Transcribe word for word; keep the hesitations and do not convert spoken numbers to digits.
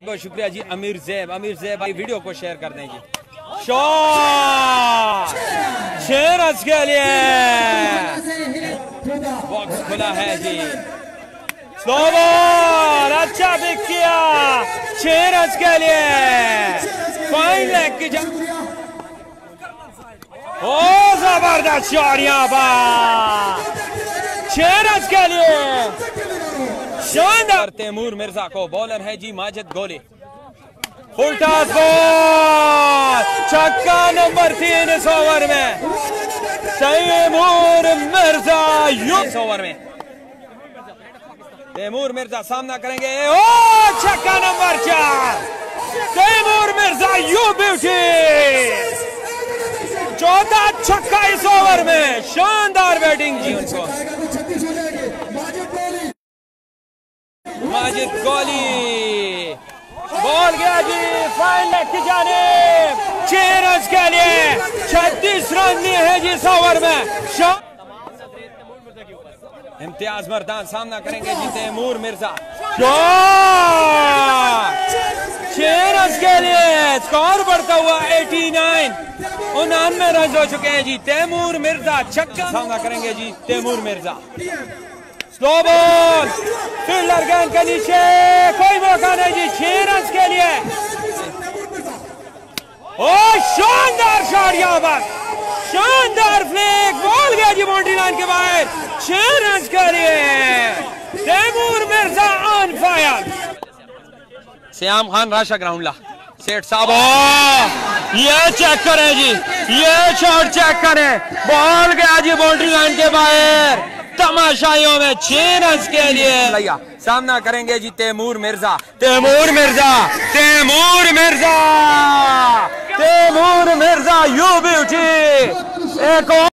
बहुत शुक्रिया जी अमीर ज़ैब। अमीर ज़ैब भाई वीडियो को शेयर कर दें जी। शॉट छह रन के लिए बॉक्स खुला है जी। स्लो बॉल अच्छा पिक किया छह रन के लिए। फाइन लेग की जा ओ जबरदस्त शॉट यहाँ पर छह रन के लिए शानदार। तैमूर मिर्जा को बॉलर है जी माजिद गोली। फुल टॉस बॉल छक्का नंबर तीन इस ओवर में। तैमूर मिर्जा यू इस ओवर में तैमूर मिर्जा सामना करेंगे। ओ छक्का नंबर चार तैमूर मिर्जा यू ब्यूटी। चौथा छक्का इस ओवर में। शानदार बैटिंग जी उनको माजिद गोली। बॉल गया जी फाइन लेग की जानिब छह रन के लिए। छत्तीस रन लिए हैं जी इस ओवर में। इम्तियाज मर्दान सामना करेंगे जी तैमूर मिर्जा। छह रन के लिए स्कोर बढ़ता हुआ नवासी उनानवे रन हो चुके हैं जी। तैमूर मिर्जा छक्का सामना करेंगे जी Taimur Mirza. Slow ball fielder गेंद के नीचे कोई मौका नहीं जी छह रन के लिए। ओ शानदार शॉट यहाँ पर शानदार फ्लिक। बॉल गया जी बाउंड्री लाइन के बाहर छह रन के लिए। Taimur Mirza on fire. श्याम खान राशा ग्राउंडला सेठ साहब ये चेक करें जी ये शॉट चेक करें। बॉल गया जी बाउंड्री लाइन के बाहर तमाशाइयों में छह रन के लिए। सामना करेंगे जी तैमूर मिर्जा। Taimur Mirza Taimur Mirza Taimur Mirza you beauty. एक